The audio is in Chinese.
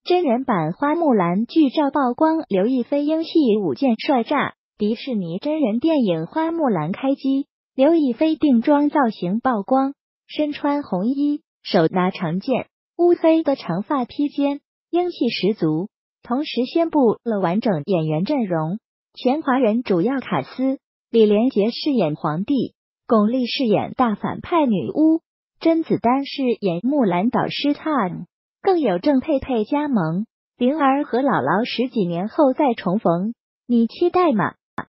真人版花木兰剧照曝光，刘亦菲英戏舞剑帅炸。迪士尼真人电影《花木兰》开机，刘亦菲定妆造型曝光，身穿红衣，手拿长剑，乌黑的长发披肩，英气十足。同时宣布了完整演员阵容，全华人主要卡司：李连杰饰演皇帝，巩俐饰演大反派女巫，甄子丹饰演木兰导师Tom，更有郑佩佩加盟，灵儿和姥姥10几年后再重逢，你期待吗？